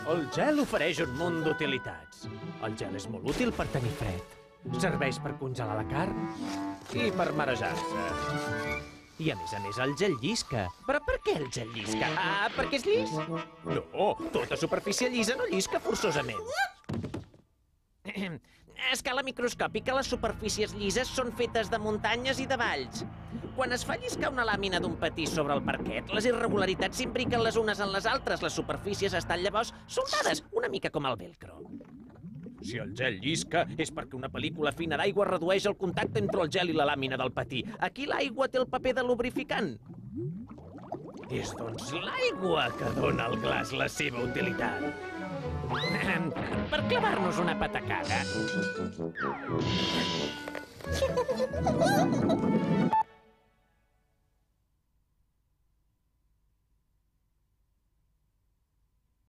El gel ofereix un munt d'utilitats. El gel és molt útil per tenir fred. Serveix per congelar la carn i per marejar-se. I a més el gel llisca. Però per què el gel llisca? Ah, perquè és llis? No, tota superfície llisa no llisca forçosament. A escala microscòpica, les superfícies llises són fetes de muntanyes i de valls. Quan es fa lliscar una làmina d'un patí sobre el parquet, les irregularitats s'imbriquen les unes en les altres. Les superfícies estan llavors soldades, una mica com el velcro. Si el gel llisca, és perquè una pel·lícula fina d'aigua redueix el contacte entre el gel i la làmina del patí. Aquí l'aigua té el paper de lubrificant. És, doncs, l'aigua que dona al glaç la seva utilitat. Per clavar-nos una patacada.